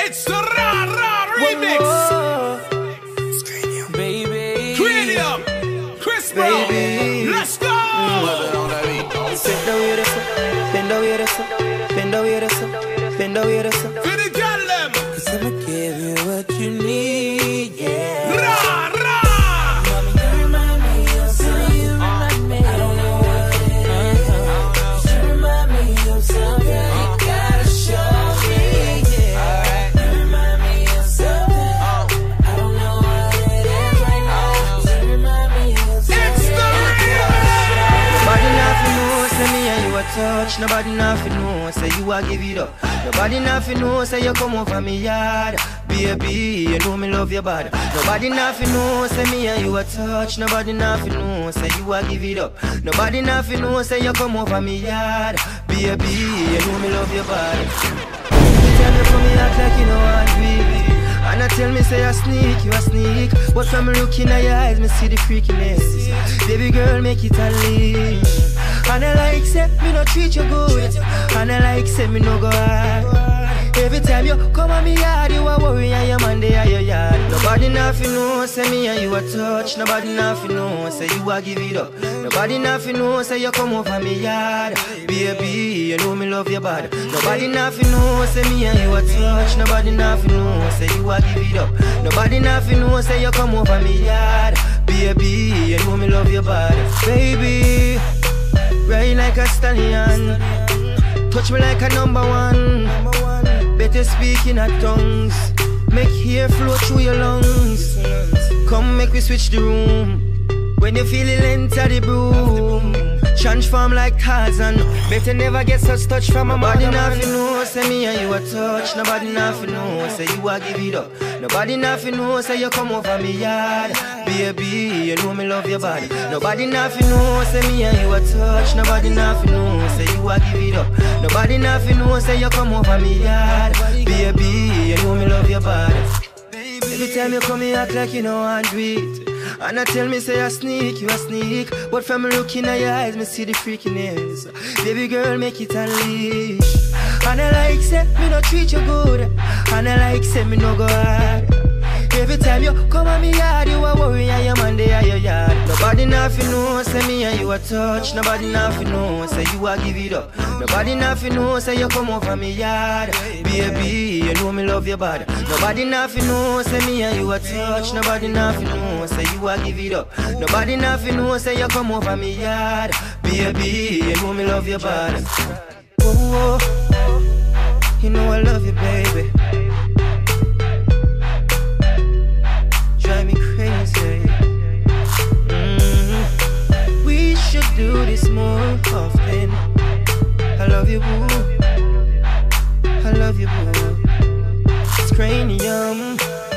It's the Ra Ra remix. Baby, Cranium, Chris Brown. Let's go. Bend over yourself, bend over yourself, bend over yourself, bend over yourself. For the girl them. 'Cause I'ma give you what you need, yeah. Ra Ra. Mommy, you remind me of something. You remind me. I don't know what it is. You remind me of something. You gotta show me, yeah. You remind me of something. I don't know what it is right now. You remind me of something. It's the remix. Nobody nothing know, say me and you a touch. Nobody nothing know, say you a give it up. Nobody nothing know, say you come over me yard. Baby, you know me love your body. Nobody nothing know, say me and you a touch. Nobody nothing know, say you a give it up. Nobody nothing know, say you come over me yard. Baby, you know me love your body. You tell me for me act like you know want baby. And I tell me say you a sneak. But from looking at your eyes, me see the freakiness. Baby girl, make it a lean. And I like say me no treat you good. And I like say me no go hard. Every time you come on me yard, you a worry and your man dey at your yard. Nobody nothing know, say me and you a touch. Nobody nothing know, say you a give it up. Nobody nothing know, say you come over me yard. Baby, you know me love your body. Nobody nothing know, say me and you a touch. Nobody nothing know, say you a give it up. Nobody nothing know, say you come over me yard. Baby, you know me love your body. Baby, ride like a stallion, touch me like a number one. Better speak in our tongues, make hair flow through your lungs. Come make we switch the room. When you feel it, enter the broom. Transform like Tarzan. Better never get such touch from a body. Nothing know, say me and you a touch. Nobody nothing know, say you a give it up. Nobody nothing know, say you come over me yard. Baby, you know me love your body. Nobody nothing know, say me and you a touch. Nobody nothing know, say you a give it up. Nobody nothing know, say you come over me yard. Baby, you know me love your body. Every time you come here act like you know want do it. And I tell me say you a sneak. But from looking at your eyes, me see the freakiness. Baby girl, make it unleash. And I like say me no treat you good. And I like say me no go hard. Every time you come on me yard, you a worry and your man dey at your yard. Nobody nothing know, say me and you a touch. Nobody nothing know, say you a give it up. Nobody nothing know, say you come over me yard. Baby, you know me love your body. Nobody nothing know, say me and you a touch. Nobody nothing know, say you a give it up. Nobody nothing know, say you come over me yard. Baby, you know me love your body. Oh, you know I love you, baby. Drive me crazy. We should do this more often. I love you, boo. I love you, boo. It's cranium.